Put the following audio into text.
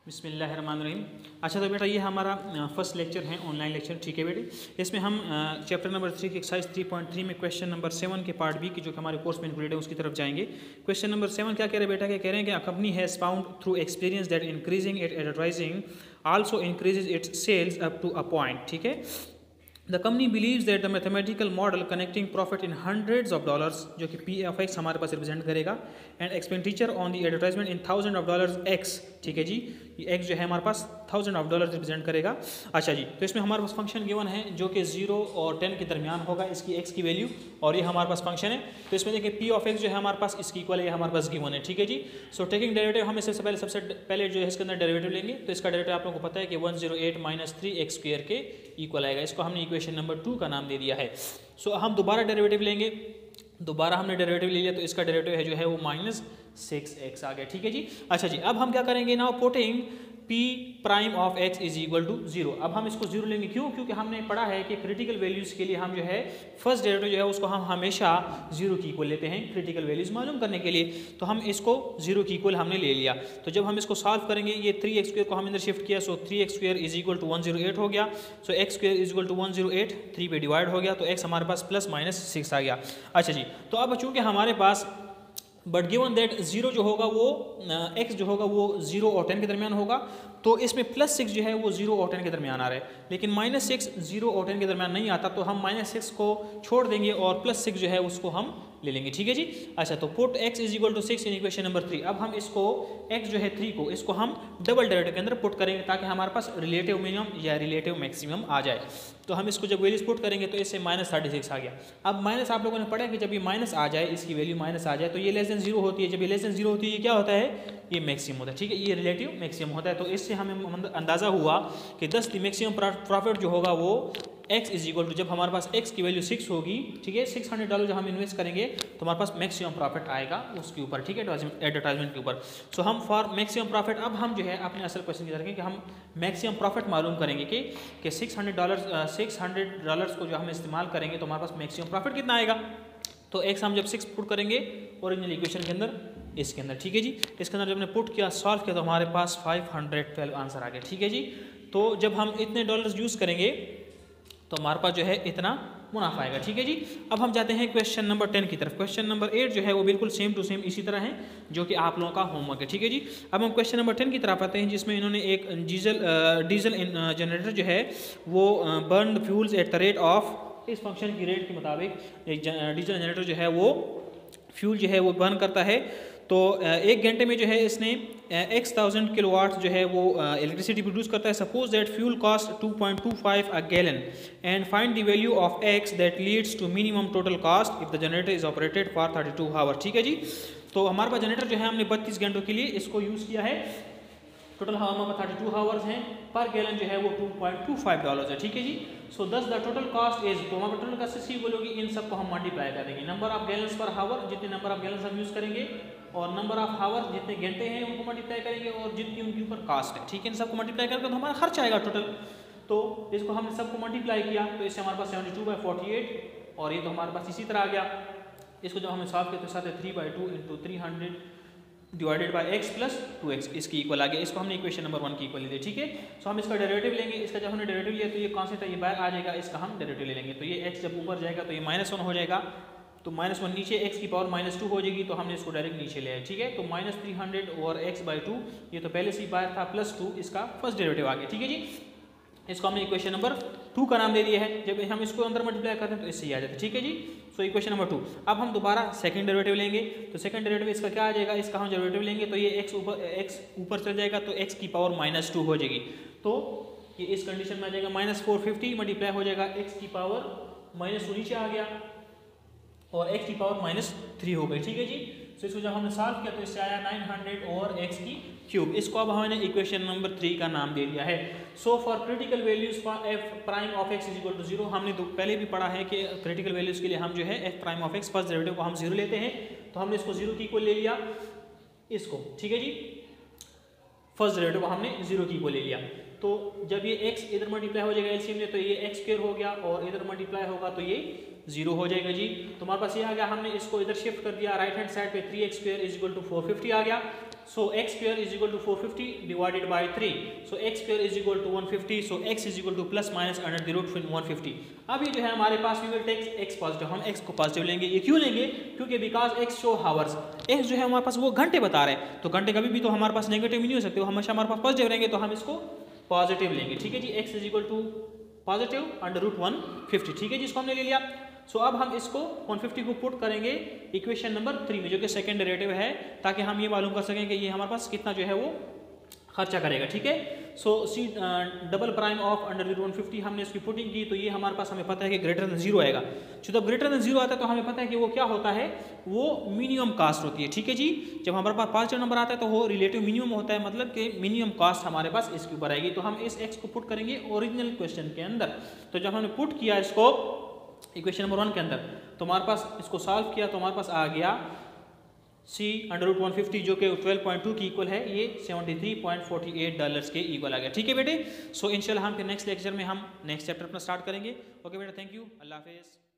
बिस्मिल्लाहिर्रहमानिर्रहीम। अच्छा तो बेटा ये हमारा फर्स्ट लेक्चर है, ऑनलाइन लेक्चर, ठीक है बेटे। इसमें हम चैप्टर नंबर 3 की एक्सरसाइज 3.3 में क्वेश्चन नंबर 7 के पार्ट बी की जो कि हमारे कोर्स में इंक्लूडेड है उसकी तरफ जाएंगे। क्वेश्चन नंबर 7 क्या कह रहे हैं बेटा, क्या कह रहे हैं कि a company has found through experience that increasing it advertising also increases its sales up to a point. ठीक है, the company believes that the mathematical model connecting profit in hundreds of dollars, जो कि P of X हमारे पास represent करेगा, and expenditure on the advertisement in thousand of dollars X. ठीक है जी, ये एक्स जो है हमारे पास थाउजेंड ऑफ डॉलर रिप्रेजेंट करेगा। अच्छा जी, तो इसमें हमारे पास फंक्शन गिवन है जो कि 0 और 10 के दरमियान होगा इसकी एक्स की वैल्यू, और ये हमारे पास फंक्शन है। तो इसमें देखिए पी ऑफ एक्स जो है हमारे पास इसकी इक्वल है, हमारे पास गिवन है। ठीक है जी, सो टेकिंग डेरिवेटिव हम इससे सबसे पहले जो है इसके अंदर डेरिवेटिव लेंगे। तो इसका डेरिवेटिव आप लोगों को पता है कि 108 माइनस 3x स्क्वायर के इक्वल आएगा। इसको हमने इक्वेशन नंबर 2 का नाम दे दिया है। सो हम दोबारा डेरिवेटिव लेंगे, दोबारा हमने डेरिवेटिव ले लिया तो इसका डेरिवेटिव है जो है वो -6x आ गया। ठीक है जी, अच्छा जी, अब हम क्या करेंगे, now putting p prime of x is equal to 0। अब हम इसको 0 लेंगे, क्यों? क्योंकि हमने पढ़ा है कि क्रिटिकल वैल्यूज के लिए हम जो है फर्स्ट डेरिवेटिव जो है उसको हम हमेशा 0 की इक्वल लेते हैं क्रिटिकल वैल्यूज मालूम करने के लिए। तो हम इसको 0 की इक्वल हमने ले लिया। तो जब हम इसको सॉल्व करेंगे, ये 3x स्क्वायर को हम इधर शिफ्ट किया, so 3x square is equal to 108 हो गया। So x square is equal to 108, 3 पे डिवाइड हो गया, तो x हमारे पास +-6 आ गया। अच्छा जी, तो अब चूंकि हमारे पास बट गिवन दैट 0 जो होगा वो x जो होगा वो 0 और 10 के दरमियान होगा, तो इसमें +6 जो है वो 0 और 10 के दरमियान आ रहा है। लेकिन -6 0 और 10 के दरमियान नहीं आता, तो हम -6 को छोड़ देंगे और +6 जो है उसको हम ले लेंगे। ठीक है जी, अच्छा तो put x is equal to 6 in equation number 3। अब हम इसको x जो है 3 को इसको हम डबल डेरिवेटिव के अंदर पुट करेंगे ताकि हमारे पास रिलेटिव मिनिमम या रिलेटिव मैक्सिमम आ जाए। तो हम इसको जब वैल्यूज पुट करेंगे तो इससे -36 आ गया। अब माइनस आप लोगों ने पढ़ा कि जब ये माइनस आ जाए, इसकी वैल्यू माइनस आ जाए तो ये लेस देन 0 होती है। जब ये लेस देन 0 होती है ये क्या होता है, ये मैक्सिमम होता है। ठीक है, ये रिलेटिव मैक्सिमम होता है। तो इससे हमें अंदाजा हुआ कि 10 की मैक्सिमम प्रॉफिट जो होगा वो x इज इक्वल टू, जब हमारे पास x की वैल्यू 6 होगी, ठीक है, $600 जो हम इन्वेस्ट करेंगे तो हमारे पास मैक्सिमम प्रॉफिट आएगा उसके ऊपर। ठीक है, एडवर्टाइजमेंट के ऊपर। सो हम फॉर मैक्सिमम प्रॉफिट अब हम जो है अपने असल क्वेश्चन की तरफ कि हम मैक्सिमम प्रॉफिट मालूम करेंगे कि $600 को जो हम इस्तेमाल करेंगे तो हमारे पास मैक्सिमम प्रॉफिट कितना आएगा। तो x हम जब 6 पुट करेंगे ओरिजिनल इक्वेशन के अंदर, इसके अंदर, ठीक है जी, इसके अंदर जब हमने पुट किया, सॉल्व किया, तो हमारे पास 512 आंसर आ गया। ठीक है जी, तो जब हम इतने डॉलर्स यूज़ करेंगे तो हमारे पास जो है इतना मुनाफा आएगा। ठीक है जी, अब हम जाते हैं क्वेश्चन नंबर 10 की तरफ। क्वेश्चन नंबर 8 जो है वो बिल्कुल सेम टू सेम इसी तरह है जो कि आप लोगों का होमवर्क है। ठीक है जी, अब हम क्वेश्चन नंबर 10 की तरफ आते हैं जिसमें इन्होंने एक डीजल जनरेटर जो है वो burn fuels at the rate of, इस फंक्शन की रेट के मुताबिक एक डीजल जनरेटर जो है वो फ्यूल जो है वो बर्न करता है। तो 1 घंटे में जो है इसने x 1000 किलोवाट जो है वो इलेक्ट्रिसिटी प्रोड्यूस करता है। Suppose that fuel cost 2.25 a gallon and find the value of x that leads to minimum total cost if the generator is operated for 32 hour. ठीक है जी, तो हमारे पास जनरेटर जो है हमने 32 घंटों के लिए इसको यूज़ किया है। टोटल हमारे पास 32 आवर्स हैं, पर गैलन जो है वो $2.25 है। ठीक है जी, सो दस द टोटल कॉस्ट इज, तो हमारा टोटल कॉस्ट इसी बोलोगी, इन सबको हम मल्टीप्लाई कर देंगे। नंबर ऑफ गैलन्स पर हावर, जितने नंबर ऑफ गैलन्स हम यूज़ करेंगे, और नंबर ऑफ हावर जितने घंटे हैं उनको मल्टीप्लाई करेंगे, और जितनी उनके ऊपर कास्ट है। ठीक है, इन सबको मल्टीप्लाई करके तो हमारा खर्च आएगा टोटल। तो इसको हमने सबको मल्टीप्लाई किया तो इससे हमारे पास 72/48, और ये तो हमारे पास इसी तरह आ गया। इसको जब हमने सॉल्व किया तो साथ 3/2 × 300 divided by x plus 2x इसकी इक्वल आ गया। इसको हमने इक्वेशन नंबर 1 की इक्वल ली। ठीक है, सो हम इसका डेरिवेटिव लेंगे। इसका जब हमने डेरिवेटिव लिया तो ये कांस्टेंट है, ये बाहर आ जाएगा, इसका हम डेरिवेटिव ले लेंगे। तो ये x जब ऊपर जाएगा तो ये -1 हो जाएगा, तो -1 नीचे x की पावर -2 हो जाएगी, तो हमने इसको डायरेक्ट नीचे ले आया। ठीक है, तो -300 ओवर x/2, ये तो पहले से ही बाहर था, +2 इसका फर्स्ट डेरिवेटिव आ गया। ठीक है जी, इसको हमने इक्वेशन नंबर 2 का नाम दे दिया है। जब हम इसको अंदर मल्टीप्लाई करते हैं तो इससे ही आ जाता है। ठीक है जी, सो इक्वेशन नंबर 2। अब हम दोबारा सेकंड डेरिवेटिव लेंगे, तो सेकंड डेरिवेटिव इसका क्या आ जाएगा, इसका हम डेरिवेटिव लेंगे तो ये x ऊपर चल जाएगा, तो x की पावर -2 हो जाएगी। तो ये इस कंडीशन में आ जाएगा -450 मल्टीप्लाई हो जाएगा, x की पावर -2 नीचे आ गया और x की पावर -3 हो गई। ठीक है जी, सो इसको जब हमने सॉल्व किया तो इससे आया 900 और x की क्यूब। इसको अब हमने इक्वेशन नंबर 3 का नाम दे दिया है। So for critical values for f prime of x is equal to 0, हमने तो पहले भी पढ़ा है कि क्रिटिकल वैल्यूज के लिए हम जो है f prime of x first derivative को हम 0 लेते हैं, तो हमने इसको 0 की इक्वल ले लिया इसको। ठीक है जी, फर्स्ट डेरिवेटिव को हमने 0 की इक्वल ले लिया। तो जब ये x इधर मल्टीप्लाई हो जाएगा एलसीएम में, तो ये x स्क्वायर हो गया, और इधर मल्टीप्लाई होगा तो ये 0 हो जाएगा जी। तो हमारे पास ये आ गया, हमने इसको इधर शिफ्ट कर दिया, राइट हैंड साइड पे 3x² = 450 आ गया। So X square is equal to 450 divided by 3, so X square is equal to 150, so X is equal to plus minus under the root 150। अब ये जो है हमारे पास we will take X positive, हम एक्स को पॉजिटिव लेंगे। ये क्यों लेंगे? क्योंकि because X show hours, X जो है हमारे पास वो घंटे बता रहे हैं, तो घंटे कभी भी तो हमारे पास नेगेटिव नहीं हो सकते, वो हमेशा हमारे पास पॉजिटिव रहेंगे, तो हम इसको पॉजिटिव लेंगे। ठीक है जी, X is equal to positive under root 150। ठीक है जी, इसको हमने ले लिया। सो अब हम इसको 150 को पुट करेंगे इक्वेशन नंबर 3 में, जो कि सेकंड डेरिवेटिव है, ताकि हम ये मालूम कर सकें कि ये हमारे पास कितना जो है वो खर्चा करेगा। ठीक है, so C double prime of under root 150 हमने इसकी पुटिंग की, तो ये हमारे पास हमें पता है कि ग्रेटर देन 0 आएगा। तो जब ग्रेटर देन 0 आता है तो हमें पता है कि वो क्या होता है, वो मिनिमम कास्ट होती है। ठीक है जी, जब हमारे पास पॉजिटिव नंबर आता है तो वो रिलेटिव मिनिमम होता है, मतलब कि मिनिमम कास्ट हमारे पास इसके ऊपर आएगी। तो हम इस एक्स को पुट करेंगे ओरिजिनल क्वेश्चन के अंदर। तो जब हमने पुट किया इसको इक्वेशन नंबर 1 के अंदर, तो हमारे पास इसको सॉल्व किया तो हमारे पास आ गया सी अंडर रूट 150, जो कि 12.2 की इक्वल है, ये $73.48 के इक्वल आ गया। ठीक है बेटे, सो इंशाल्लाह हम नेक्स्ट लेक्चर में हम नेक्स्ट चैप्टर अपना स्टार्ट करेंगे। ओके बेटा, थैंक यू, अल्लाह हाफिज़।